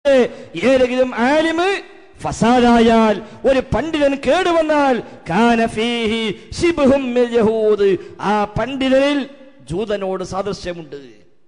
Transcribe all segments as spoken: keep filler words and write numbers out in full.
ഏതെങ്കിലും ആലിമ് ഫസാദായാൽ, ഒരു പണ്ഡിതൻ കേടുവന്നാൽ കാന ഫീഹി ശിബ്ഹും മിൽ യഹൂദ്, ആ പണ്ഡിതനിൽ ജൂതനോട് സാദൃശ്യമുണ്ട്.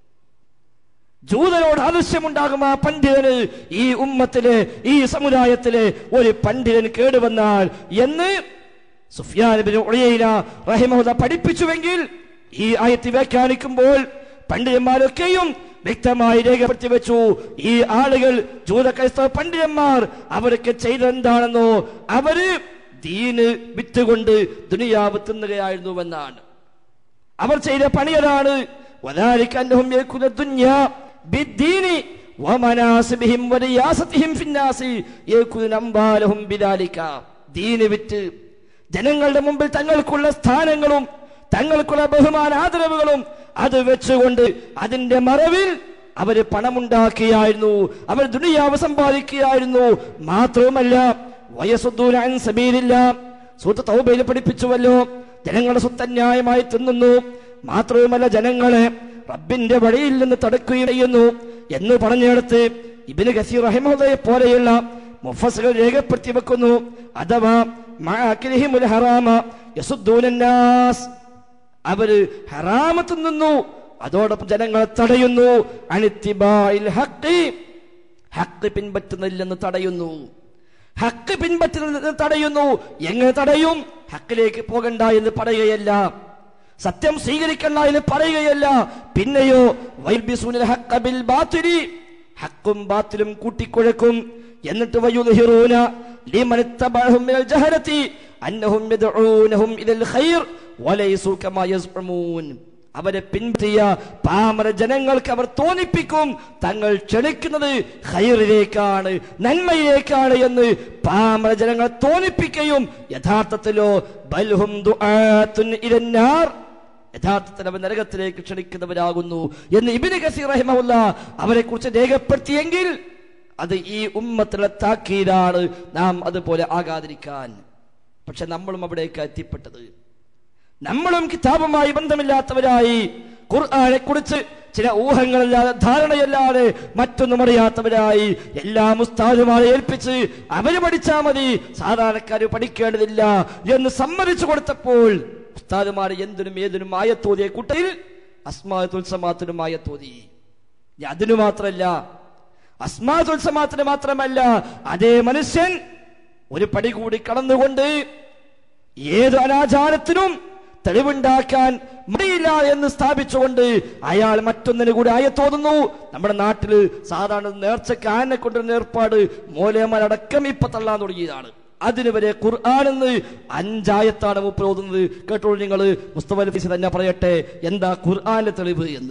ജൂതനോട് ആദൃശ്യമുണ്ടാകും ആ പണ്ഡിതന്. ഈ ഉമ്മത്തിലെ, ഈ സമുദായത്തിലെ ഒരു പണ്ഡിതൻ കേടുവന്നാൽ എന്ന് സുഫ്യാൻ ഇബ്നു ഉയൈന റഹിമഹുല്ലാഹ് പഠിപ്പിച്ചുവെങ്കിൽ, ഈ ആയത്ത് വ്യാഖ്യാനിക്കുമ്പോൾ പണ്ഡിതന്മാരൊക്കെയും വ്യക്തമായി രേഖപ്പെടുത്തി വെച്ചു, ഈ ആളുകൾ ജൂത ക്രൈസ്തവ പണ്ഡിതന്മാർ അവരൊക്കെ ചെയ്തെന്താണെന്നോ, അവര് ദീന് വിറ്റുകൊണ്ട് ദുനിയാവ് തിന്നുകയായിരുന്നുവെന്നാണ്. അവർ ചെയ്ത പണിയതാണ്. വദാലിക അന്നഹും യകുന ദുനിയ ബിദ്ദീനി വമനാസിബിഹിം വരിയാസതിഹിം ഫിന്നാസി യകുന അംബാലഹും ബിദാലിക. ദീന് വിറ്റ് ജനങ്ങളുടെ മുമ്പിൽ തങ്ങൾക്കുള്ള സ്ഥാനങ്ങളും തങ്ങൾക്കുള്ള ബഹുമാന ആദരവുകളും അത് വെച്ചുകൊണ്ട് അതിന്റെ മറവിൽ അവര് പണമുണ്ടാക്കിയായിരുന്നു, അവർ ദുനിയാവ് സമ്പാദിക്കുകയായിരുന്നു. മാത്രവുമല്ല വയസുദ്ദൂന അൻ സബീലില്ലാഹ്, സൂറത്ത് തൗബയിൽ പഠിപ്പിച്ചുവല്ലോ, ജനങ്ങളുടെ സ്വത്ത് അന്യായമായി തിന്നുന്നു. മാത്രവുമല്ല ജനങ്ങളെ റബ്ബിന്റെ വഴിയിൽ നിന്ന് തടുക്കുകയും ചെയ്യുന്നു എന്ന് പറഞ്ഞെടുത്ത് ഇബ്നു കസീർ റഹിമഹുല്ലാഹയെ പോലെയുള്ള മുഫസ്സിറുകൾ രേഖപ്പെടുത്തി വെക്കുന്നു. അഥവാ മഅകിലിഹിമുൽ ഹറാമ യസുദ്ദൂനന്നാസ്, അവര് ഹറാമ് തിന്നുന്നു, അതോടൊപ്പം ജനങ്ങളെ തടയുന്നു. അനിത്തിബാഇൽ ഹഖ്, ഹഖ് പിൻപറ്റുന്നില്ലെന്ന് തടയുന്നു. ഹഖ് പിൻപറ്റുന്നത് തടയുന്നു. എങ്ങനെ തടയും? ഹക്കിലേക്ക് പോകണ്ട എന്ന് പറയുകയല്ല, സത്യം സ്വീകരിക്കണ്ട എന്ന് പറയുകയല്ല, പിന്നെയോ വൈൽബിസുനൽ ഹഖ ബിൽ ബാത്തിലി, ഹക്കും ബാത്തിലും കൂട്ടിക്കുഴക്കും. എന്നിട്ട് വയുദ്ഹിറൂന ലിമൻ തബഅഹും മിനൽ ജഹലതി അന്നഹും യദ്ഊനഹും ഇലൽ ഖൈർ വലൈസു കമാ യസ്ഉമൂൻ. അവരെ പിൻപറ്റിയ പാമര ജനങ്ങൾക്ക് അവർ തോന്നിപ്പിക്കും തങ്ങൾ ക്ഷണിക്കുന്നത് ഖൈറിലേക്കാണ്, നന്മയിലേക്കാണ് എന്ന് പാമര ജനങ്ങളെ തോന്നിപ്പിക്കുകയും യഥാർത്ഥത്തിലോ ബൽഹും ദുആത്തുൻ ഇലന്നാർ, യഥാർത്ഥത്തിൽ അവർ നരകത്തിലേക്ക് ക്ഷണിക്കുന്നവരാകുന്നു എന്ന് ഇബ്നു കസീർ റഹിമഹുല്ലാഹ് അവരെ കുറിച്ച് രേഖപ്പെടുത്തിയെങ്കിൽ അത് ഈ ഉമ്മത്തിലെ താക്കീതാണ്, നാം അതുപോലെ ആകാതിരിക്കാൻ. പക്ഷെ നമ്മളും അവിടേക്ക് എത്തിപ്പെട്ടത്, നമ്മളും കിതാബുമായി ബന്ധമില്ലാത്തവരായി, ഖുർആനെ കുറിച്ച് ചില ഊഹങ്ങളല്ലാതെ ധാരണയല്ലാതെ മറ്റൊന്നും അറിയാത്തവരായി, എല്ലാ ഉസ്താദുമാരെ ഏൽപ്പിച്ച് അവര് പഠിച്ചാൽ മതി, സാധാരണക്കാർ പഠിക്കേണ്ടതില്ല എന്ന് സമ്മതിച്ചു കൊടുത്തപ്പോൾ ഉസ്താദുമാരെ എന്തിനും ഏതിനും ആയത്തോതിയ കൂട്ടത്തിൽ അസ്മാഉൽ സമാത്തിനും ആയത്തോതി. അതിനു മാത്രമല്ല, അസ്മാഉൽ സമാത്തിന് മാത്രമല്ല, അതേ മനുഷ്യൻ ഒരു പടി കൂടി കടന്നുകൊണ്ട് ഏത് അനാചാരത്തിനും തെളിവുണ്ടാക്കാൻ മടിയില്ല എന്ന് സ്ഥാപിച്ചുകൊണ്ട് അയാൾ മറ്റൊന്നിനു കൂടി ആയത്തോതുന്നു. നമ്മുടെ നാട്ടില് സാധാരണ നേർച്ചക്ക് ആനെ കൊണ്ടൊരു ഏർപ്പാട് മോലേമാരടക്കം ഇപ്പൊ തള്ളാൻ തുടങ്ങിയതാണ്. അതിന് വരെ ഖുർആനെന്ന് അഞ്ചായത്താണ് മൂപ്പർ ഓതുന്നത്. കേട്ടോളൂ നിങ്ങൾ, മുസ്തഫ ഫീസി തന്നെ പറയട്ടെ എന്താ ഖുർആന്റെ തെളിവ് എന്ന്.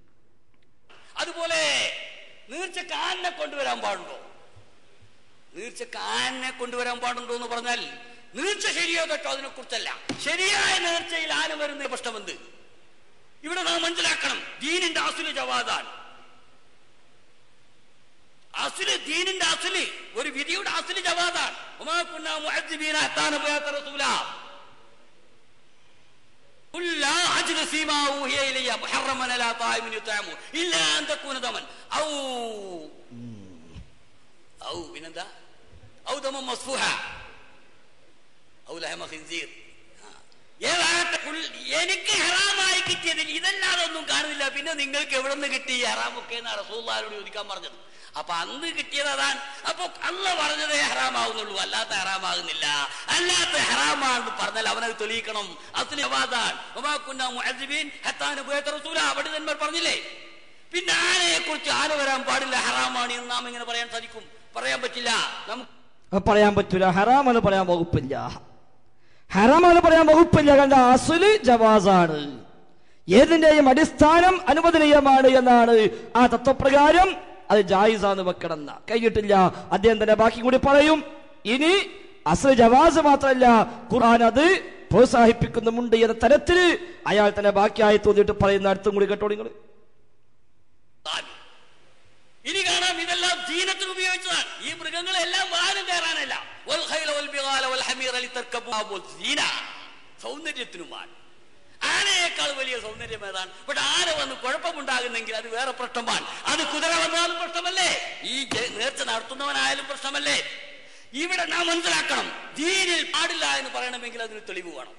അതുപോലെ നീർച്ചക്ക് ആനെ കൊണ്ടുവരാൻ പാടുണ്ടോ? നീർച്ചക്ക് ആനെ കൊണ്ടുവരാൻ പാടുണ്ടോ എന്ന് പറഞ്ഞാൽ നീർച്ച ശരിയോ കേട്ടോ, അതിനെ കുറിച്ചല്ല. ശരിയായ നേർച്ചയിൽ ആന വരുന്ന പ്രശ്നമെന്ത്? ഇവിടെ നാം മനസ്സിലാക്കണം, ദീനിന്റെ അസുല് ജവാദാണ്. അസുല്, ദീനിന്റെ അസുല്, ഒരു വിധിയുടെ അസുല് ജവാദാണ്. പിന്നെന്താ? എനിക്ക് ഹറാമായി കിട്ടിയതിൽ ഇതല്ലാതെ ഒന്നും കാണുന്നില്ല, പിന്നെ നിങ്ങൾക്ക് എവിടെ നിന്ന് കിട്ടി ഹറാമൊക്കെ എന്നാണ് റസൂലുള്ളാഹിയോട് ചോദിക്കാൻ പറഞ്ഞത്. അപ്പൊ അന്ന് കിട്ടിയത് അതാണ്. അപ്പൊ അള്ളാഹ് പറഞ്ഞതേ ഹറാമാവുന്നുള്ളൂ, അല്ലാത്ത ഹറാമാകുന്നില്ല. അല്ലാത്ത ഹറാമാണെന്ന് പറഞ്ഞാൽ അവനത് തെളിയിക്കണം. അസ്ലി ജവാദാൻ അവിടെ തന്നെ പറഞ്ഞില്ലേ. പിന്നെ ആനയെ കുറിച്ച് ആന വരാൻ പാടില്ല, ഹറാമാണ് എന്ന് നാം എങ്ങനെ പറയാൻ സാധിക്കും? പറയാൻ പറ്റില്ല, നമുക്ക് പറയാൻ പറ്റില്ല. ഹറാമെന്ന് പറയാൻ വകുപ്പില്ല, ഹറാമെന്ന് പറയാൻ വകുപ്പില്ല. കണ്ട, അസ്ലി ജവാസാണ്, ഏതിന്റെയും അടിസ്ഥാനം അനുവദനീയമാണ് എന്നാണ്. ആ തത്വപ്രകാരം അത് ജായിസാന്ന് വെക്കണം. കഴിഞ്ഞിട്ടില്ല, അദ്ദേഹം തന്നെ ബാക്കി കൂടി പറയും. ഇനി അസ്ലി ജവാസ് മാത്രമല്ല, ഖുർആൻ അത് പ്രോത്സാഹിപ്പിക്കുന്നുമുണ്ട് എന്ന തരത്തിൽ അയാൾ തന്നെ ബാക്കിയായി തോന്നിയിട്ട് പറയുന്ന അടുത്തും കൂടി കേട്ടോ നിങ്ങൾ. ഇനി കാണാം, ഇതെല്ലാം ദീനത്തിന് ഉപയോഗിച്ചതാണ്. ഈ മൃഗങ്ങളെല്ലാം വാഹനം കയറാനല്ല, സൗന്ദര്യത്തിനുമാണ്. ആനയേക്കാൾ വലിയ സൗന്ദര്യം ഏതാണ്? പക്ഷെ ആന വന്ന് കുഴപ്പമുണ്ടാകുന്നെങ്കിൽ അത് വേറെ പ്രശ്നമാണ്. അത് കുതിര വന്നാലും പ്രശ്നമല്ലേ, ഈ നേർച്ച നടത്തുന്നവനായാലും പ്രശ്നമല്ലേ? ഇവിടെ നാം മനസ്സിലാക്കണം, ദീനിൽ പാടില്ല എന്ന് പറയണമെങ്കിൽ അതിന് തെളിവ് വേണം.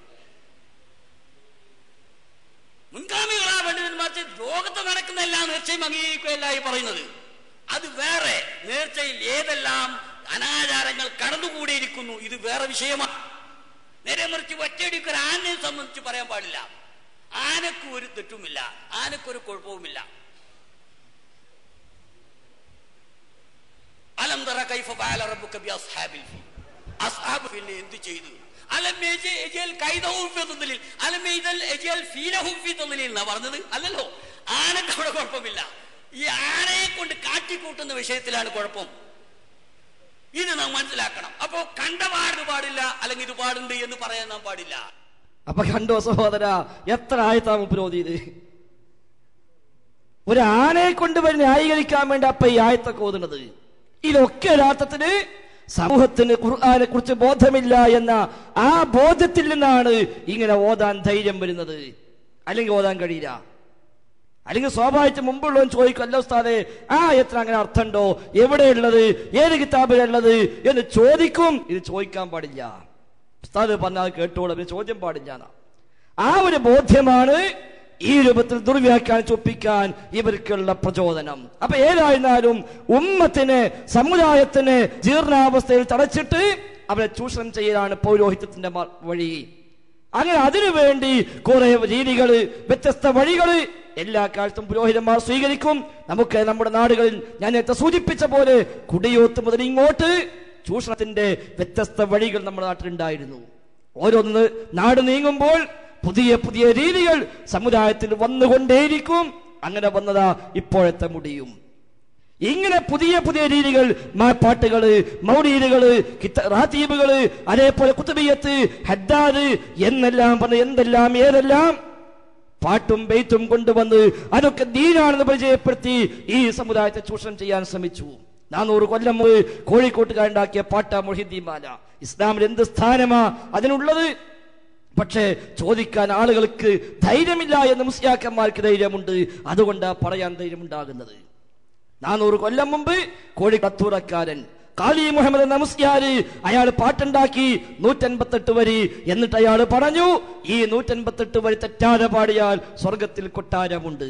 മുൻഗാമികളാ പണ്ഡിതന്മാർക്ക് ലോകത്ത് നടക്കുന്ന എല്ലാ നേർച്ചയും അംഗീകരിക്കുകയല്ല ഈ പറയുന്നത്. അത് വേറെ. നേർച്ചയിൽ ഏതെല്ലാം അനാചാരങ്ങൾ കടന്നുകൂടിയിരിക്കുന്നു ഇത് വേറെ വിഷയമാണ്. നേരെ മറിച്ച് ഒറ്റയടിക്ക് ഒരു ആനയെ സംബന്ധിച്ച് പറയാൻ പാടില്ല. ആനക്ക് ഒരു തെറ്റുമില്ല, ആനക്കൊരു കുഴപ്പവുമില്ല. അലം തറ കൈഫ ഫഅല റബ്ബുക ബി അസ്ഹാബിൽ ഫീൽ, അസ്ഹാബുൽ ഫീൽ എന്ത് ചെയ്തു? അലം യജൽ കൈദഹും ഫീ ദലിൽ, അലം യജൽ ഫീലഹും ഫീ ദലിൽ എന്നാ പറഞ്ഞത്. അല്ലല്ലോ, ആനക്ക് അവിടെ കുഴപ്പമില്ല. ഈ ആനയെ കൊണ്ട് കാട്ടിക്കൂട്ടുന്ന വിഷയത്തിലാണ് കുഴപ്പം. ഇത് നാം മനസ്സിലാക്കണം. അപ്പോ കണ്ട പാട് പാടില്ല, അല്ലെങ്കിൽ ഇത് പാടുണ്ട് എന്ന് പറയാൻ നാം പാടില്ല. അപ്പൊ കണ്ടോ സഹോദര, എത്ര ആയത്താ മുപ്പരോധിയത്? ഒരു ആനയെ കൊണ്ടുവരെ ന്യായീകരിക്കാൻ വേണ്ടി അപ്പൊ ഈ ആയത്തൊക്കെ ഓതുന്നത്. ഇതൊക്കെ യഥാർത്ഥത്തിന് സമൂഹത്തിന് ഖുർആനെ കുറിച്ച് ബോധമില്ല എന്ന ആ ബോധത്തിൽ നിന്നാണ് ഇങ്ങനെ ഓതാൻ ധൈര്യം വരുന്നത്. അല്ലെങ്കിൽ ഓതാൻ കഴിയില്ല. അല്ലെങ്കിൽ സ്വാഭാവിക മുമ്പുള്ളവൻ ചോദിക്കും, അല്ല ഉസ്താദേ ആ എത്ര അങ്ങനെ അർത്ഥമുണ്ടോ, എവിടെയുള്ളത്, ഏത് കിതാബിലുള്ളത് എന്ന് ചോദിക്കും. ഇത് ചോദിക്കാൻ പാടില്ല. ഉസ്താദ് പറഞ്ഞാൽ കേട്ടോളൂ, പിന്നെ ചോദ്യം പാടില്ല. ആ ഒരു ബോധ്യമാണ് ഈ രൂപത്തിൽ ദുർവ്യാഖ്യാനം ചൊപ്പിക്കാൻ ഇവർക്കുള്ള പ്രചോദനം. അപ്പൊ ഏതായിരുന്നാലും ഉമ്മത്തിന്, സമുദായത്തിന് ജീർണാവസ്ഥയിൽ തടച്ചിട്ട് അവരെ ചൂഷണം ചെയ്യലാണ് പൗരോഹിത്യത്തിന്റെ വഴി. അങ്ങനെ അതിനുവേണ്ടി കുറെ രീതികള്, വ്യത്യസ്ത വഴികള് എല്ലാ കാലത്തും പുരോഹിതന്മാർ സ്വീകരിക്കും. നമുക്ക് നമ്മുടെ നാടുകളിൽ ഞാൻ നേരത്തെ സൂചിപ്പിച്ച പോലെ കുടിയോത്ത് മുതൽ ഇങ്ങോട്ട് ചൂഷണത്തിന്റെ വ്യത്യസ്ത വഴികൾ നമ്മുടെ നാട്ടിലുണ്ടായിരുന്നു. ഓരോന്ന് നാട് നീങ്ങുമ്പോൾ പുതിയ പുതിയ രീതികൾ സമുദായത്തിൽ വന്നുകൊണ്ടേയിരിക്കും. അങ്ങനെ വന്നതാ ഇപ്പോഴത്തെ മുടിയും. ഇങ്ങനെ പുതിയ പുതിയ രീതികൾ, മാപ്പാട്ടുകള്, മൗലീദുകള്, റാത്തീബുകള്, അതേപോലെ കുത്തുബിയത്ത്, ഹദ്ദാദ് എന്നെല്ലാം പറഞ്ഞ എന്തെല്ലാം ഏതെല്ലാം പാട്ടും ബെയ്ത്തും കൊണ്ടുവന്ന് അതൊക്കെ ദീനാണെന്ന് പരിചയപ്പെടുത്തി ഈ സമുദായത്തെ ചൂഷണം ചെയ്യാൻ ശ്രമിച്ചു. നാനൂറ് കൊല്ലം മുമ്പ് കോഴിക്കോട്ടുകാരുണ്ടാക്കിയ പാട്ട മൊഹീദ്ദീൻമാല. ഇസ്ലാമിൽ എന്ത് സ്ഥാനമാ അതിനുള്ളത്? പക്ഷേ ചോദിക്കാൻ ആളുകൾക്ക് ധൈര്യമില്ല എന്ന് മുസ്ലിയാക്കന്മാർക്ക് ധൈര്യമുണ്ട്. അതുകൊണ്ടാ പറയാൻ ധൈര്യമുണ്ടാകുന്നത്. നാനൂറ് കൊല്ലം മുമ്പ് കോഴിക്കത്തൂറക്കാരൻ കാലി മുഹമ്മദ് എന്ന മുസ്ലിയാര് അയാൾ പാട്ടുണ്ടാക്കി നൂറ്റൻപത്തെട്ട് വരി. എന്നിട്ട് അയാൾ പറഞ്ഞു, ഈ നൂറ്റൻപത്തെട്ട് വരി തെറ്റാതെ പാടിയാൽ സ്വർഗത്തിൽ കൊട്ടാരമുണ്ട്.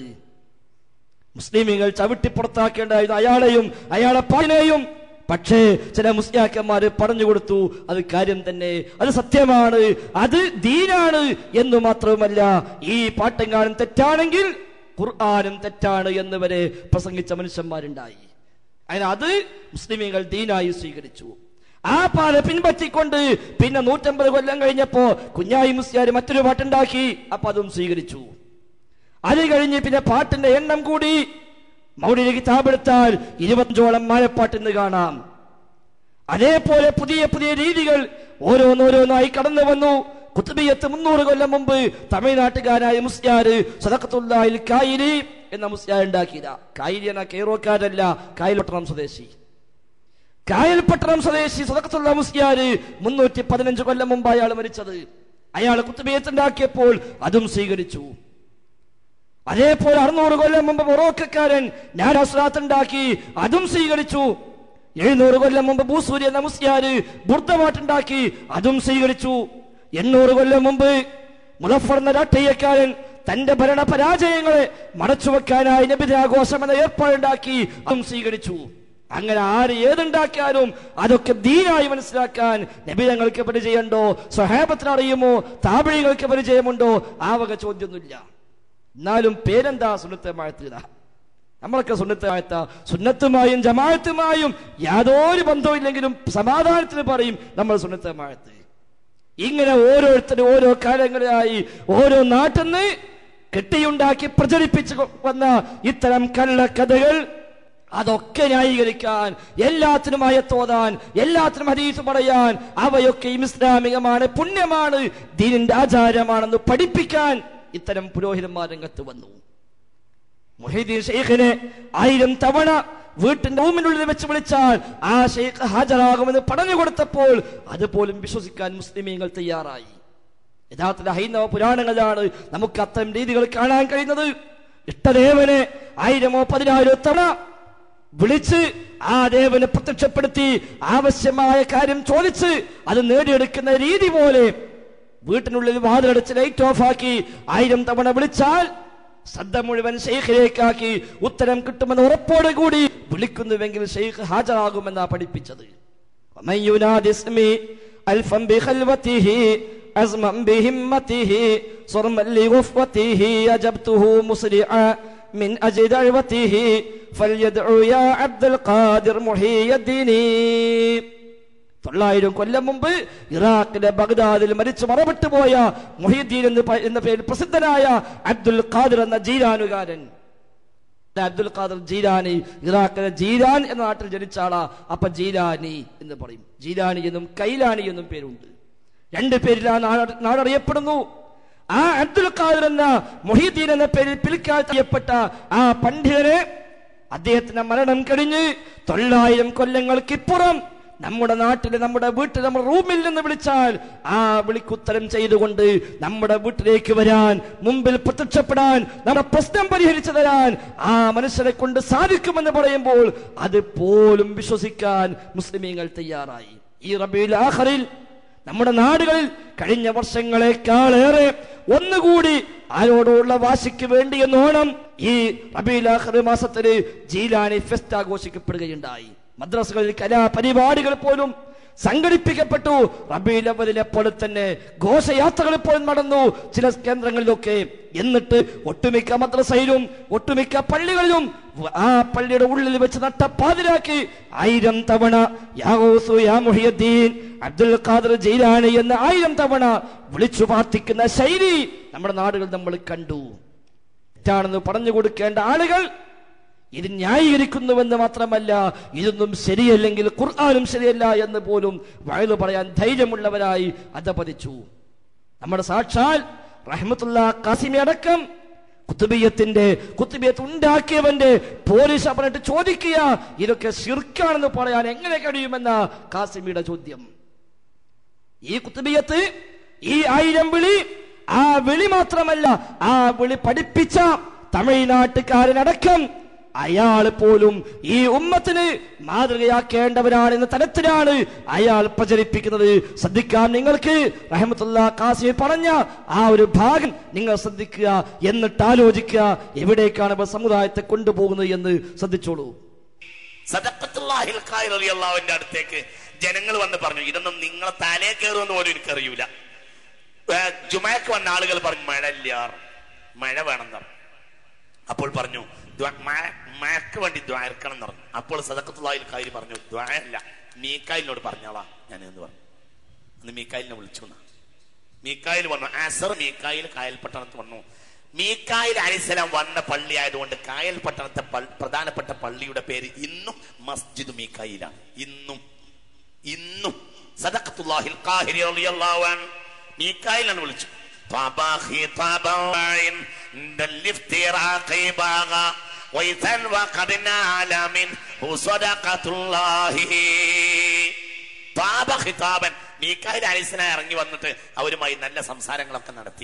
മുസ്ലിമീങ്ങൾ ചവിട്ടി പുറത്താക്കേണ്ടായിരുന്നു അയാളെയും അയാളെ പാടിനെയും. പക്ഷേ ചില മുസ്ലിയാക്കന്മാര് പറഞ്ഞു കൊടുത്തു, അത് കാര്യം തന്നെ, അത് സത്യമാണ്, അത് ദീനാണ് എന്ന് മാത്രവുമല്ല, ഈ പാട്ടെങ്ങാനും തെറ്റാണെങ്കിൽ ഖുർആനും തെറ്റാണ് എന്ന് വരെ പ്രസംഗിച്ച മനുഷ്യന്മാരുണ്ടായി. അതിന് അത് മുസ്ലിമീങ്ങൾ ദീനായി സ്വീകരിച്ചു. ആ പാത പിൻപറ്റിക്കൊണ്ട് പിന്നെ നൂറ്റമ്പത് കൊല്ലം കഴിഞ്ഞപ്പോ കുഞ്ഞായി മുസ്ലിയാർ മറ്റൊരു പാട്ടുണ്ടാക്കി. അപ്പൊ അതും സ്വീകരിച്ചു. അത് കഴിഞ്ഞ് പിന്നെ പാട്ടിന്റെ എണ്ണം കൂടി. മൗലിദ് കിതാബെടുത്താൽ ഇരുപത്തഞ്ചോളം മാലപ്പാട്ടിന്ന് കാണാം. അതേപോലെ പുതിയ പുതിയ രീതികൾ ഓരോന്നോരോന്നായി കടന്നു വന്നു. കുത്തുബിയത്ത് മുന്നൂറ് കൊല്ലം മുമ്പ് തമിഴ്നാട്ടുകാരായ മുസ്ലിയാര് സദഖത്തുല്ലാഹിൽ കായിരി എന്ന മുസ്ലിയാർ ഉണ്ടാക്കിയതാ. കായിരി എന്ന കേറോക്കാരല്ല, കായൽപട്ടണം സ്വദേശി. കായൽപട്ടണം സ്വദേശി സദഖത്തുല്ലാ മുസ്ലിയാര് മുന്നൂറ്റി പതിനഞ്ച് കൊല്ലം മുമ്പ് അയാൾ മരിച്ചത്. അയാൾ കുത്തുബിയത്ത് ഉണ്ടാക്കിയപ്പോൾ അതും സ്വീകരിച്ചു. അതേപോലെ അറുന്നൂറ് കൊല്ലം മുമ്പ് മൊറോക്കക്കാരൻ നാരാസ്രാത്ത് ഉണ്ടാക്കി, അതും സ്വീകരിച്ചു. എഴുന്നൂറ് കൊല്ലം മുമ്പ് ബൂസൂരി എന്ന മുസ്ലിയാര് ബുർദമാട്ടുണ്ടാക്കി, അതും സ്വീകരിച്ചു. എണ്ണൂറ് കൊല്ലം മുമ്പ് മുലഫർ എന്ന രാഷ്ട്രീയക്കാരൻ തന്റെ ഭരണ പരാജയങ്ങളെ മറച്ചുവെക്കാനായി നബിദിനാഘോഷം എന്ന ഏർപ്പാടുണ്ടാക്കി, അതും സ്വീകരിച്ചു. അങ്ങനെ ആര് ഏതുണ്ടാക്കിയാലും അതൊക്കെ ദീനായി മനസ്സിലാക്കാൻ നബിതങ്ങൾക്ക് പരിചയമുണ്ടോ, സ്വഹാബത്തിന് അറിയുമോ, താബിഈങ്ങൾക്ക് പരിചയമുണ്ടോ? ആ വക ചോദ്യമൊന്നുമില്ല. എന്നാലും പേരെന്താ? സുന്നത്ത് ജമാഅത്ത്. നമ്മളൊക്കെ സുന്നത്ത് ജമാഅത്ത. സുന്നത്തുമായും ജമാഅത്തുമായും യാതൊരു ബന്ധവും ഇല്ലെങ്കിലും സമാധാനത്തിന് പറയും നമ്മൾ സുന്നത്ത് ജമാഅത്ത്. ഇങ്ങനെ ഓരോരുത്തരും ഓരോ കാലങ്ങളിലായി ഓരോ നാട്ടിൽ നിന്ന് കെട്ടിയുണ്ടാക്കി പ്രചരിപ്പിച്ചു വന്ന ഇത്തരം കള്ളക്കഥകൾ, അതൊക്കെ ന്യായീകരിക്കാൻ, എല്ലാത്തിനും ആയത്തോതാൻ, എല്ലാത്തിനും ഹദീസ് പറയാൻ, അവയൊക്കെയും ഇസ്ലാമികമാണ്, പുണ്യമാണ്, ദീനിന്റെ ആചാരമാണെന്ന് പഠിപ്പിക്കാൻ ഇത്തരം പുരോഹിതന്മാർ രംഗത്ത് വന്നു. മുഹീദ്ദീൻ ശൈഖിനെ ആയിരം തവണ വീട്ടിന്റെ റൂമിനുള്ളിൽ വെച്ച് വിളിച്ചാൽ ആ ശൈഖ് ഹാജരാകുമെന്ന് പറഞ്ഞു കൊടുത്തപ്പോൾ അതുപോലും വിശ്വസിക്കാൻ മുസ്ലിമീങ്ങൾ തയ്യാറായി. യഥാർത്ഥ ഹൈന്ദവ പുരാണങ്ങളിലാണ് നമുക്ക് അത്തരം രീതികൾ കാണാൻ കഴിയുന്നത്. ഇഷ്ടദേവനെ ആയിരമോ പതിനായിരോ തവണ വിളിച്ച് ആ ദേവനെ പ്രത്യക്ഷപ്പെടുത്തി ആവശ്യമായ കാര്യം ചോദിച്ച് അത് നേടിയെടുക്കുന്ന രീതി പോലെ വീട്ടിനുള്ളിൽ വാതിലടച്ച് ലൈറ്റ് ഓഫ് ആക്കി ആയിരം തവണ വിളിച്ചാൽ ശ്രദ്ധ മുഴുവൻ ഷെയ്ഖിലേക്കാക്കി ഉത്തരം കിട്ടുമെന്ന് ഉറപ്പോടുകൂടി വിളിക്കുന്നുവെങ്കിൽ ഷെയ്ഖ് ഹാജരാകുമെന്നാ പഠിപ്പിച്ചത്. من أجل دعوته فليدعو يا عبد القادر محي الدين. തൊള്ളായിരം കൊല്ലം മുമ്പ് ഇറാഖിലെ ബഗ്ദാദിൽ മരിച്ചു മറവിട്ടു പോയ മുഹീദ്ദീൻ എന്ന പേരിൽ പ്രസിദ്ധനായ അബ്ദുൽ ഖാദിർ എന്ന ജീലാനുകാരൻ. അബ്ദുൽ ഖാദിർ ജീലാനി ഇറാഖിലെ ജീലാൻ എന്ന നാട്ടിൽ ജനിച്ച ആളാ. അപ്പൊ ജീലാനി എന്ന് പറയും. ജീലാനി എന്നും കൈലാനി എന്നും പേരുണ്ട്. രണ്ട് പേരിലാണ് നാടറിയപ്പെടുന്നു. ആ അബ്ദുൽ ഖാദിർ എന്ന മുഹീദ്ദീൻ എന്ന പേരിൽ പിൽക്കാലത്ത് ചെയ്യപ്പെട്ട ആ പണ്ഡിതനെ അദ്ദേഹത്തിന്റെ മരണം കഴിഞ്ഞ് തൊള്ളായിരം കൊല്ലങ്ങൾക്കിപ്പുറം നമ്മുടെ നാട്ടിൽ നമ്മുടെ വീട്ടിൽ നമ്മുടെ റൂമിൽ നിന്ന് വിളിച്ചാൽ ആ വിളിക്കുത്തരം ചെയ്തുകൊണ്ട് നമ്മുടെ വീട്ടിലേക്ക് വരാൻ, മുമ്പിൽ പ്രത്യക്ഷപ്പെടാൻ, നമ്മുടെ പ്രശ്നം പരിഹരിച്ചു തരാൻ ആ മനുഷ്യരെ കൊണ്ട് സാധിക്കുമെന്ന് പറയുമ്പോൾ അത് പോലും വിശ്വസിക്കാൻ മുസ്ലിമീങ്ങൾ തയ്യാറായി. ഈ റബീഉൽ ആഖിറിൽ നമ്മുടെ നാടുകളിൽ കഴിഞ്ഞ വർഷങ്ങളെക്കാളേറെ ഒന്നുകൂടി ആരോടുള്ള വാശിക്ക് വേണ്ടി എന്നോണം ഈ റബീഉൽ ആഖിർ മാസത്തിന് ജീലാനി ഫെസ്റ്റ് ആഘോഷിക്കപ്പെടുകയുണ്ടായി. മദ്രസകളിൽ കലാപരിപാടികൾ പോലും സംഘടിപ്പിക്കപ്പെട്ടു. റബീഉൽ അവ്വലിനെ പോലെ തന്നെ ഘോഷയാത്രകൾ പോലും നടന്നു ചില കേന്ദ്രങ്ങളിലൊക്കെ. എന്നിട്ട് ഒട്ടുമിക്ക മദ്രസയിലും ഒട്ടുമിക്ക പള്ളികളിലും ആ പള്ളിയുടെ ഉള്ളിൽ വെച്ച് നട്ടപ്പാതിരാക്കി ആയിരം തവണ യാ ഗൗസ് യാ മുഹിയുദ്ദീൻ അബ്ദുൽ ഖാദിർ ജീലാനി എന്ന ആയിരം തവണ വിളിച്ചു പ്രാർത്ഥിക്കുന്ന ശൈലി നമ്മുടെ നാടുകൾ നമ്മൾ കണ്ടു. തെറ്റാണെന്ന് പറഞ്ഞു കൊടുക്കേണ്ട ആളുകൾ ഇത് ന്യായീകരിക്കുന്നുവെന്ന് മാത്രമല്ല, ഇതൊന്നും ശരിയല്ലെങ്കിൽ ഖുർആനും ശരിയല്ല എന്ന് പോലും വഅദ് പറയാൻ ധൈര്യമുള്ളവരായി അധപതിച്ചു. നമ്മുടെ സാക്ഷാൽ റഹ്മത്തുള്ളാഹി ഖാസിമി അടക്കം കുത്തുബിയത്തിന്റെ കുത്തുബിയത്ത് ഉണ്ടാക്കിയവന്റെ പോലീസ് പറഞ്ഞിട്ട് ചോദിക്കുക ഇതൊക്കെ ശിർക്കാണെന്ന് പറയാൻ എങ്ങനെ കഴിയുമെന്ന ഖാസിമിയുടെ ചോദ്യം. ഈ കുത്തുബിയത്ത്, ഈ ആയിരം വിളി, ആ വിളി മാത്രമല്ല, ആ വിളി പഠിപ്പിച്ച തമിഴ്നാട്ടുകാരനടക്കം അയാൾ പോലും ഈ ഉമ്മത്തിന് മാതൃകയാക്കേണ്ടവരാണെന്ന തരത്തിലാണ് അയാൾ പ്രചരിപ്പിക്കുന്നത്. ശ്രദ്ധിക്കാം നിങ്ങൾക്ക്. റഹ്മത്തുള്ളാഹി ഖാസിമി പറഞ്ഞ ആ ഒരു ഭാഗം നിങ്ങൾ ശ്രദ്ധിക്കുക, എന്നിട്ട് ആലോചിക്കുക എവിടേക്കാണ് ഇവർ സമുദായത്തെ കൊണ്ടുപോകുന്നത് എന്ന് ശ്രദ്ധിച്ചോളൂ. സദഖത്തുല്ലാഹിൽ ഖായിർ റളിയല്ലാഹുവിന്റെ അടുത്തേക്ക് ജനങ്ങൾ വന്ന് പറഞ്ഞു, ഇതൊന്നും നിങ്ങളെ തലേ കയറുമെന്ന് പോലും എനിക്കറിയൂല. ജുമഅക്ക് വന്ന ആളുകൾ പറഞ്ഞു മഴ ഇല്ല, മഴ വേണമെന്ന് പറഞ്ഞു. അപ്പോൾ പറഞ്ഞു മഴക്ക് വേണ്ടി ദ്വാരക്കണം എന്ന് പറഞ്ഞു. അപ്പോൾ സദഖത്തുല്ലാഹിൽ ഖായിർ പറഞ്ഞു ദ്വാരല്ല, മീക്കായിലിനോട് പറഞ്ഞോളാ ഞാൻ എന്ന് പറഞ്ഞു. അന്ന് മീക്കായിലിനെ വിളിച്ചു. മീക്കായിൽ വന്നു. അസർ മീക്കായിൽ കായൽ പട്ടണത്ത് വന്നു. മീക്കായിൽ അലൈഹിസ്സലാം വന്ന പള്ളി ആയതുകൊണ്ട് കായൽ പട്ടണത്തെ പ്രധാനപ്പെട്ട പള്ളിയുടെ പേര് ഇന്നും മസ്ജിദ് മീക്കായിലാണ്. ഇന്നും ഇന്നും സദഖത്തുല്ലാഹിൽ ഖാഹിർ റളിയല്ലാഹു അൻഹു മീക്കായിലാണ് വിളിച്ചു. മീക്കായിൽ അലൈഹിസ്സലാം ഇറങ്ങി വന്നിട്ട് അവരുമായി നല്ല സംസാരങ്ങളൊക്കെ നടത്തി.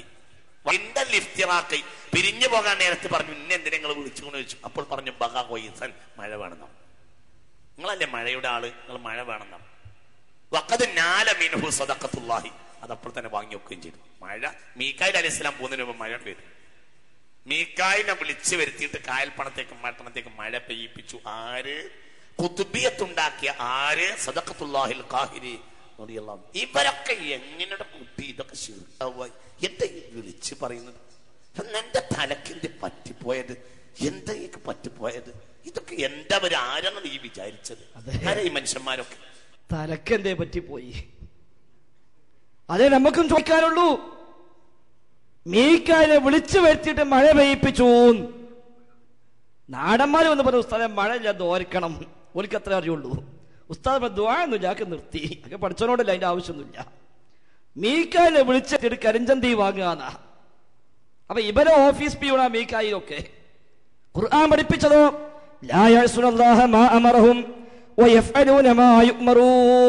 പിരിഞ്ഞു പോകാൻ നേരത്ത് പറഞ്ഞു ഇന്നെ എന്തിനാ നിങ്ങൾ വിളിച്ചു കൊണ്ട് ചോദിച്ചു. അപ്പോൾ പറഞ്ഞു ബഗാ വൈസൻ, മഴ വേണമെന്നാണ്. നിങ്ങളല്ലേ മഴയുടെ ആള്, നിങ്ങൾ മഴ വേണമെന്നാണ്. വഖദ് നാല മിൻഹു സദഖത്തുല്ലാഹി, അതപ്പോൾ തന്നെ വാങ്ങി വെക്കുകയും ചെയ്തു. മഴ മീക്കായിൽ അലൈഹിസ്സലാം പോകുന്നതിന് മുമ്പ് മഴ പെയ്തു. മീക്കായിനെ വിളിച്ചു വരുത്തിയിട്ട് കായൽ പണത്തേക്കും പട്ടണത്തേക്കും മഴ പെയ്യിപ്പിച്ചു. ആര്? ഖുതുബിയത്തുണ്ടാക്കിയ ആര്? സദഖത്തുല്ലാഹിൽ ഖാഹിരി. ഇവരൊക്കെ എങ്ങനെ കുട്ടി ഇതൊക്കെ ശിർക്കാവായി? എന്താ ഈ വിളിച്ചു പറയുന്നത്? എന്റെ തലക്കെന്ത് പറ്റിപ്പോയത്? എന്താ ഈ പറ്റിപ്പോയത്? ഇതൊക്കെ എന്താ ഒരു ആരാണ് നീ വിചാരിച്ചത്? ആരാ ഈ മനുഷ്യന്മാരൊക്കെ? തലക്കെന്തേ പറ്റിപ്പോയി? അതേ നമുക്കും ചോദിക്കാനുള്ളൂ. മീക്കായിനെ വിളിച്ചു വരുത്തിയിട്ട് മഴ പെയ്യിപ്പിച്ചു. നാടന്മാര് വന്ന് പറഞ്ഞു ഉസ്താദെ മഴ ഇല്ല, ദോർക്കണം. ഓർക്ക് അത്ര അറിയുള്ളൂ. ഉസ്താദ് ദ്വായൊന്നും ഞാക്ക് നിർത്തി, ഒക്കെ പഠിച്ചവനോടല്ല, അതിന്റെ ആവശ്യമൊന്നുമില്ല. മീക്കായിനെ വിളിച്ചിട്ട് കരിഞ്ചന്തി വാങ്ങുകയെന്നാ. അപ്പൊ ഇവരെ ഓഫീസ് പിയൂണ മീക്കായിലൊക്കെ. ഖുർആൻ പഠിപ്പിച്ചതോ ലാ യഅ്സുനല്ലാഹ മാ അമറഹും വയഫ്അലൂന മാ യുഅ്മറൂൻ.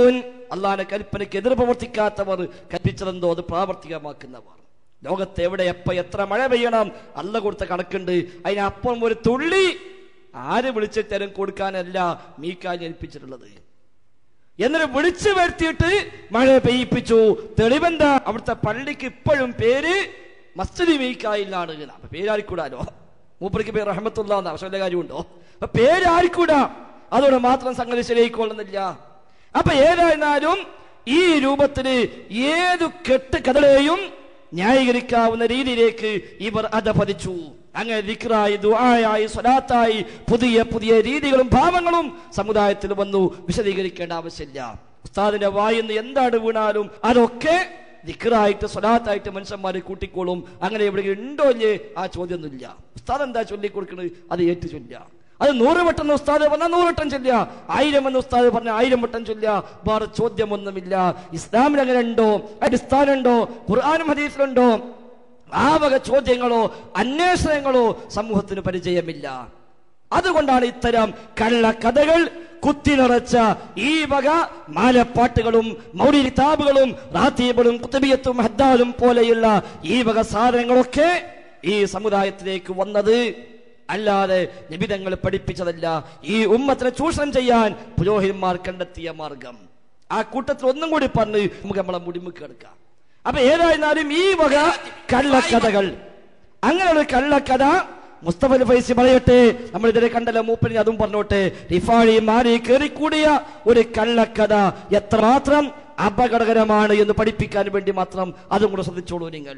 അള്ളാഹിന്റെ കൽപ്പനയ്ക്ക് എതിർ പ്രവർത്തിക്കാത്തവർ, കൽപ്പിച്ചതെന്തോ അത് പ്രാവർത്തികമാക്കുന്നവർ. ലോകത്ത് എവിടെ എപ്പ എത്ര മഴ പെയ്യണം അല്ല കൊടുത്ത കണക്കുണ്ട്. അതിനപ്പുറം ഒരു തുള്ളി ആര് വിളിച്ചിട്ടാലും കൊടുക്കാനല്ല മീക്കാൽ ഏൽപ്പിച്ചിട്ടുള്ളത്. എന്നിട്ട് വിളിച്ചു വരുത്തിയിട്ട് മഴ പെയ്യിപ്പിച്ചു. തെളിവെന്താ? അവിടുത്തെ പള്ളിക്ക് ഇപ്പോഴും പേര് മസ്ജിദ് മീക്കായിലാണ്. അപ്പൊ പേരാരിക്കൂടാലോ, മൂപ്പർക്ക് പേര് റഹ്മത്തുള്ള വല്ല കാര്യമുണ്ടോ? അപ്പൊ പേരാരിക്കൂടാ, അതോടെ മാത്രം സംഗതി ശരിയായിക്കൊള്ളുന്നില്ല. അപ്പൊ ഏതായിരുന്നാലും ഈ രൂപത്തിന് ഏതു കെട്ട് കഥകളെയും ന്യായീകരിക്കാവുന്ന രീതിയിലേക്ക് ഇവർ അധപതിച്ചു. അങ്ങനെ ദിക്റായി, ദുആയായി, സ്വലാത്തായി പുതിയ പുതിയ രീതികളും ഭാവങ്ങളും സമുദായത്തിൽ വന്നു. വിശദീകരിക്കേണ്ട ആവശ്യമില്ല. ഉസ്താദിന്റെ വായിന്ന് എന്താണ് വീണാലും അതൊക്കെ ദിക്റായിട്ട് സ്വലാത്തായിട്ട് മനുഷ്യന്മാരെ കൂട്ടിക്കോളും. അങ്ങനെ ഇവിടെ ഉണ്ടോ ഇല്ലേ ആ ചോദ്യമൊന്നുമില്ല. ഉസ്താദ് എന്താ ചൊല്ലിക്കൊടുക്കുന്നത് അത് ഏറ്റു ചൊല്ലുക. അത് നൂറ് വട്ടം ഉസ്താദ് പറഞ്ഞാൽ നൂറ് വട്ടം ചൊല്ലുക, ആയിരം എന്ന് ഉസ്താദ് പറഞ്ഞാൽ ആയിരം വട്ടം ചൊല്ലുക. വേറെ ചോദ്യമൊന്നുമില്ല. ഇസ്ലാമിൽ അങ്ങനെ ഉണ്ടോ, അടിസ്ഥാനമുണ്ടോ, ഖുർആനും ഹദീസിലുണ്ടോ? ആ വക ചോദ്യങ്ങളോ അന്വേഷണങ്ങളോ സമൂഹത്തിന് പരിചയമില്ല. അതുകൊണ്ടാണ് ഇത്തരം കള്ള കഥകൾ കുത്തിനിറച്ച ഈ വക മാലപ്പാട്ടുകളും മൗലിദ് കിതാബുകളും റാത്തീബുകളും കുത്തുബിയത്തും ഹദ്ദാലും പോലെയുള്ള ഈ വക സാധനങ്ങളൊക്കെ ഈ സമുദായത്തിലേക്ക് വന്നത്. അല്ലാതെ നിബിധങ്ങൾ പഠിപ്പിച്ചതല്ല. ഈ ഉമ്മത്തിനെ ചൂഷണം ചെയ്യാൻ പുരോഹിതന്മാർ കണ്ടെത്തിയ മാർഗം. ആ കൂട്ടത്തിൽ ഒന്നും കൂടി പറഞ്ഞ് നമുക്ക് നമ്മളെ മുടിമുക്ക് എടുക്കാം. അപ്പൊ ഏതായിരുന്നാലും ഈ വക കള്ളക്കഥകൾ, അങ്ങനെയുള്ള കള്ളക്കഥ മുസ്തഫ ഫൈസി പറയട്ടെ, നമ്മൾ ഇതിനെ കണ്ടല്ലോ, മൂപ്പന് അതും പറഞ്ഞോട്ടെ. റിഫാഴി മാറി കയറിക്കൂടിയ ഒരു കള്ളക്കഥ എത്രമാത്രം അപകടകരമാണ് എന്ന് പഠിപ്പിക്കാൻ വേണ്ടി മാത്രം അതും കൂടെ ശ്രദ്ധിച്ചോളൂ നിങ്ങൾ.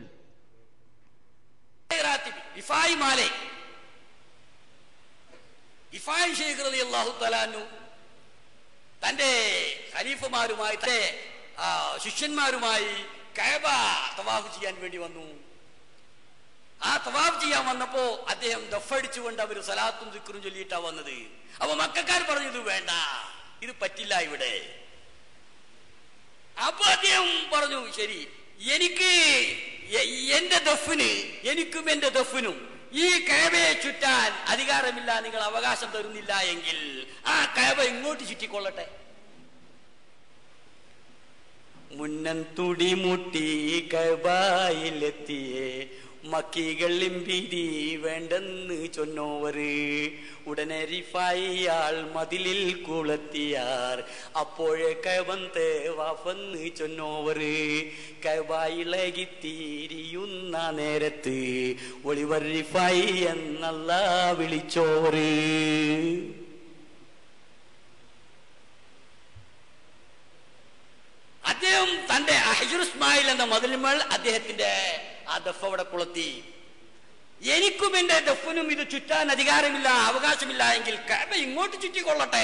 തന്റെ ഖലീഫമാരുമായി തന്റെ ശിഷ്യന്മാരുമായി കഅബ തവാഫ് ചെയ്യാൻ വേണ്ടി വന്നു. ആ തവാഫ് ചെയ്യാൻ വന്നപ്പോ അദ്ദേഹം ദഫടിച്ചുകൊണ്ട് അവർ സലാത്തും ദിക്റും ചൊല്ലിയിട്ടാ വന്നത്. അപ്പൊ മക്കക്കാർ പറഞ്ഞു ഇത് വേണ്ട, ഇത് പറ്റില്ല ഇവിടെ. അപ്പൊ അദ്ദേഹം പറഞ്ഞു ശരി, എനിക്ക് എന്റെ ദഫിന് എനിക്കും എന്റെ ദഫിനും ഈ കഅബയെ ചുറ്റാൻ അധികാരമില്ല, നിങ്ങൾ അവകാശം തരുന്നില്ല എങ്കിൽ ആ കഅബ ഇങ്ങോട്ട് ചുറ്റിക്കൊള്ളട്ടെ. മുന്നൻ തുടി മുട്ടി കഅബയിലെത്തിയേ മക്കികൾ ഇമ്പിരി വേണ്ടെന്ന് ചൊന്നോവര്. ഉടനെ റിഫായിയാൾ മതിലിൽ കുളത്തിയാർ അപ്പോഴേ കഅബത്തെ വാഫെന്ന് ചൊന്നോവര്. കഅബ ഇളകിത്തിരിയുന്ന നേരത്ത് ഒളിവർ റിഫായി എന്നല്ല വിളിച്ചോവര്. അദ്ദേഹം തന്റെ ഹജ്റുൽ ഇസ്മായിൽ എന്ന മതിലുമേൽ അദ്ദേഹത്തിന്റെ ആ ദഫ് അവിടെ കുളത്തി. എനിക്കും എന്റെ ദഫിനും ഇത് ചുറ്റാൻ അധികാരമില്ല, അവകാശമില്ല എങ്കിൽ കഅബ ഇങ്ങോട്ട് ചുറ്റിക്കൊള്ളട്ടെ.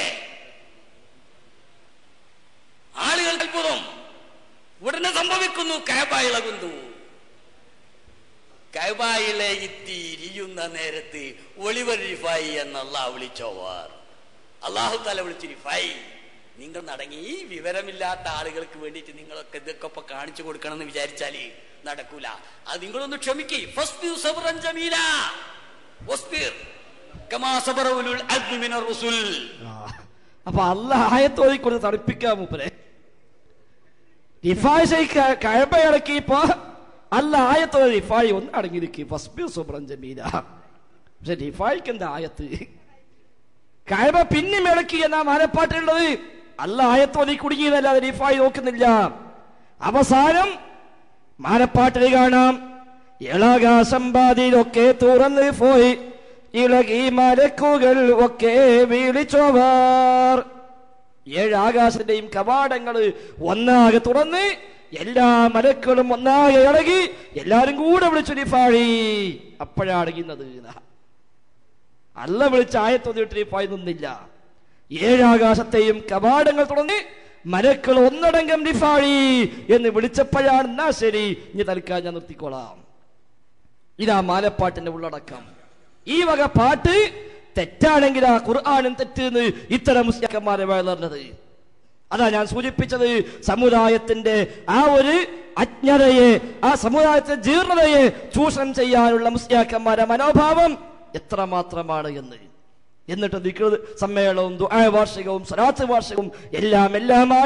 ആളുകൾ അത്ഭുതം. ഉടനെ സംഭവിക്കുന്നു, കഅബ ഇളകുന്നു. കഅബ ഇളകിത്തിരിയുന്ന നേരത്ത് ഒളിവർ റിഫായി എന്ന് അല്ലാഹു വിളിച്ചോവാർ. അല്ലാഹു തആല വിളിച്ചു, റിഫായി നിങ്ങൾ നടങ്ങി. ഈ വിവരമില്ലാത്ത ആളുകൾക്ക് വേണ്ടിയിട്ട് നിങ്ങളൊക്കെ ഇതൊക്കെ ഇപ്പൊ കാണിച്ചു കൊടുക്കണം എന്ന് വിചാരിച്ചാല് നടക്കൂല. അത് നിങ്ങളൊന്ന് ക്ഷമിക്കേ. അപ്പൊ അല്ലാഹ് ആയത്തോതി കൊടുത്ത് തടുപ്പിക്കാൻ മൂപ്പരെ. റിഫായി കഅബ ഇളക്കിയപ്പോ അല്ലാഹ് ആയത്തോതി റിഫായി ഒന്ന് അടങ്ങിയിരിക്കും. ഫസ്ബിർ സബ്റൻ ജമീല. പക്ഷെ റിഫായിക്ക് എന്താ ആയത്ത്? കഅബ പിന്നെ ഇളക്കി എന്നാ മാനപ്പാട്ടുള്ളത്. അല്ലാഹ് ആയത്തോതി കുടുങ്ങിയതല്ലാതെ റിഫായി നോക്കുന്നില്ല. അവസാനം മാനപ്പാട്ടിൽ കാണാം, ഇളകാശം ബാതിലൊക്കെ തുറന്ന് പോയി ഇളകി മലക്കുകൾ ഒക്കെ വിളിച്ചോവാർ. ഏഴാകാശത്തിന്റെയും കവാടങ്ങൾ ഒന്നാകെ തുറന്ന് എല്ലാ മലക്കുകളും ഒന്നാകെ ഇളകി എല്ലാരും കൂടെ വിളിച്ചു റിഫായി. അപ്പോഴാണ് അടങ്ങുന്നത്. അല്ല വിളിച്ച ആയത്തൊന്നിട്ട് റിഫായി നിന്നില്ല. ഏഴാകാശത്തെയും കവാടങ്ങൾ തുറന്ന് മലക്കൾ ഒന്നടങ്കം റിഫായി എന്ന് വിളിച്ചപ്പോഴാണ് എന്നാ ശരി ഇനി തൽക്കാൻ ഞാൻ നിർത്തിക്കോളാം. ഇതാ മാലപ്പാട്ടിന്റെ ഉള്ളടക്കം. ഈ വക പാട്ട് തെറ്റാണെങ്കിൽ ആ ഖുർആനും തെറ്റെന്ന് ഇത്തരം മുസ്ലിംമാരെ വളർന്നത്. അതാ ഞാൻ സൂചിപ്പിച്ചത്. സമുദായത്തിന്റെ ആ ഒരു അജ്ഞതയെ, ആ സമുദായത്തിന്റെ ജീർണതയെ ചൂഷണം ചെയ്യാനുള്ള മുസ്ലിംമാരുടെ മനോഭാവം എത്രമാത്രമാണ് എന്ന്. എന്നിട്ട് ദിക്ർ സമ്മേളനവും ദുആ വാർഷികവും സ്വലാത്ത് വാർഷികവും എല്ലാം എല്ലാമായി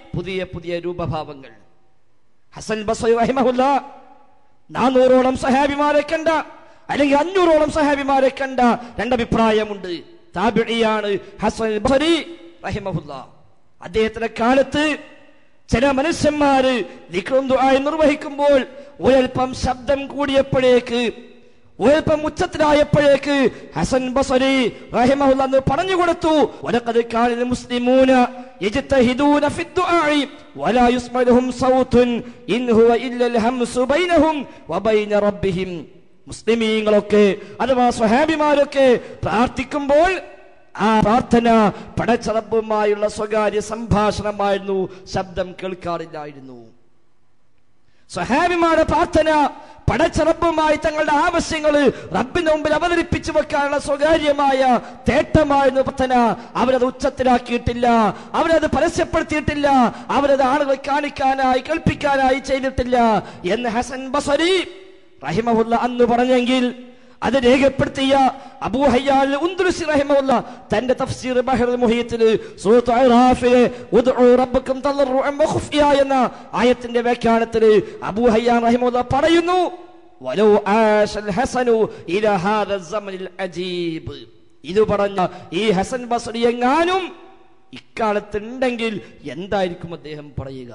പുതിയ പുതിയ രൂപഭാവങ്ങൾ. ഹസൻ ബസ്രി റഹിമഹുല്ലാ നാനൂറോളം സഹാബിമാരെ കണ്ട, അല്ലെങ്കിൽ അഞ്ഞൂറോളം സഹാബിമാരെ കണ്ട രണ്ടഭിപ്രായമുണ്ട്. താബിഈയാണ് ഹസൻ ബസ്രി റഹിമഹുല്ലാ. അദ്ദേഹത്തിന്റെ കാലത്ത് ചില മനുഷ്യന്മാര് ദിക്റും ദുആയും നിർവഹിക്കുമ്പോൾ ഒരൽപ്പം ശബ്ദം കൂടിയപ്പോഴേക്ക്, ഒരൽപ്പം ഉച്ചത്തിലായപ്പോഴേക്ക് ഹസൻ ബസ്രി റഹിമഹുല്ലാ എന്ന് പറഞ്ഞു കൊടുത്തു, വലഖദ് കാനൽ മുസ്ലിമൂന യജ്തഹിദൂന ഫിദ്ദുആഇ വലാ യുസ്മഉഹും സൗതുൻ ഇൻ ഹുവ ഇല്ലൽ ഹംസു ബൈനഹും വബൈന റബ്ബിഹിം. മുസ്ലിമീങ്ങളൊക്കെ അഥവാ സ്വഹാബിമാരൊക്കെ പ്രാർത്ഥിക്കുമ്പോൾ ആ പ്രാർത്ഥന പടച്ചറബുമായുള്ള സ്വകാര്യ സംഭാഷണമായിരുന്നു, ശബ്ദം കേൾക്കാറില്ലായിരുന്നു. സ്വഹാബിമാരുടെ പ്രാർത്ഥന പടച്ചറബുമായി തങ്ങളുടെ ആവശ്യങ്ങൾ റബ്ബിന്റെ മുമ്പിൽ അവതരിപ്പിച്ചു വെക്കാനുള്ള സ്വകാര്യമായ തേട്ടമായിരുന്നു പ്രാർത്ഥന. അവരത് ഉച്ചത്തിലാക്കിയിട്ടില്ല, അവരത് പരസ്യപ്പെടുത്തിയിട്ടില്ല, അവരത് ആളുകളെ കാണിക്കാനായി കേൾപ്പിക്കാനായി ചെയ്തിട്ടില്ല എന്ന് ഹസൻ ബസ്രി റഹിമഹുല്ലാ അന്ന് പറഞ്ഞെങ്കിൽ അത് രേഖപ്പെടുത്തിയ അബൂ ഹയ്യാൻ ഉൻദുലുസി റഹിമഹുല്ലാ തന്റെ തഫ്സീർ ബഹ്റുൽ മുഹീത്തിൽ സൂറത്ത് അറാഫിലെ ഉദ്ഉ റബ്ബക്കും തളർറുഅൻ വഖുഫിയ എന്ന ആയത്തിന്റെ വ്യാഖ്യാനത്തിൽ അബൂ ഹയ്യാൻ റഹിമഹുല്ലാ പറയുന്നു, വലൗ ആശൽ ഹസനു ഇലാ ഹാദ സമനിൽ അജീബ്. ഇത് പറഞ്ഞ ഈ ഹസൻ ബസ്രി എങ്ങാനും ഇക്കാലത്തുണ്ടെങ്കിൽ എന്തായിരിക്കും അദ്ദേഹം പറയുക?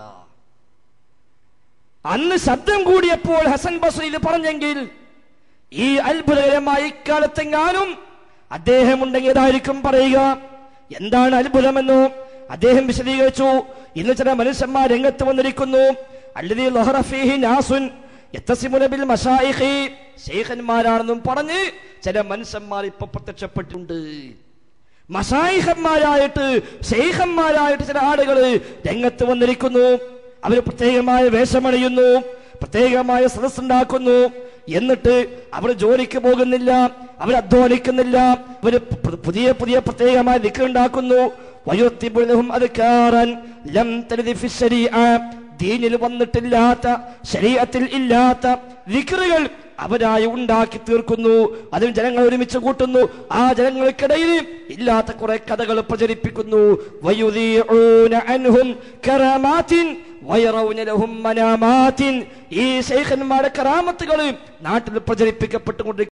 അന്ന് ശബ്ദം കൂടിയപ്പോൾ ഹസൻ ബസ്രി ഇത് പറഞ്ഞെങ്കിൽ ഈ അത്ഭുതകരമായ ഇക്കാലത്തെങ്ങാനും അദ്ദേഹം ഉണ്ടെങ്കിൽ ഏതായിരിക്കും പറയുക? എന്താണ് അത്ഭുതമെന്നോ അദ്ദേഹം വിശദീകരിച്ചു. ഇന്ന് ചില മനുഷ്യന്മാർ രംഗത്ത് വന്നിരിക്കുന്നു. അല്ലദീ ലഹറ ഫീഹി നാസുൻ യത്തസിമുന ബിൽ മശായിഖി, ശൈഖന്മാരാണെന്നും പറഞ്ഞ് ചില മനുഷ്യന്മാർ ഇപ്പൊ പ്രത്യക്ഷപ്പെട്ടിട്ടുണ്ട്. മശായിഖന്മാരായിട്ട് ശൈഖന്മാരായിട്ട് ചില ആളുകൾ രംഗത്ത് വന്നിരിക്കുന്നു. അവർ പ്രത്യേകമായ വേഷമണിയുന്നു, പ്രത്യേകമായ സദസ്സുണ്ടാക്കുന്നു. എന്നിട്ട് അവർ ജോലിക്ക് പോകുന്നില്ല, അവർ അധ്വാനിക്കുന്നില്ല, അവർ പുതിയ പുതിയ പ്രത്യേകമായ ദിക്ർ ഉണ്ടാക്കുന്നു. വയുത്തിബുലഹും അദ്കാറൻ ലം തരിദി ഫി ശരീഅ, ദീനിൽ വന്നിട്ടില്ലാത്ത, ശരീഅത്തിൽ ഇല്ലാത്ത ദിക്റുകൾ അവരായി ഉണ്ടാക്കി തീർക്കുന്നു. അതിന് ജനങ്ങൾ ഒരുമിച്ച് കൂട്ടുന്നു. ആ ജനങ്ങൾക്കിടയിൽ ഇല്ലാത്ത കുറെ കഥകൾ പ്രചരിപ്പിക്കുന്നു. വയുദീഊന അൻഹും കറാമാത്തിൻ വയറൗന ലഹും മനാമാത്തിൻ. ഈ ശൈഖന്മാരുടെ കറാമത്തുകൾ നാട്ടിൽ പ്രചരിപ്പിക്കപ്പെട്ടുകൊണ്ട്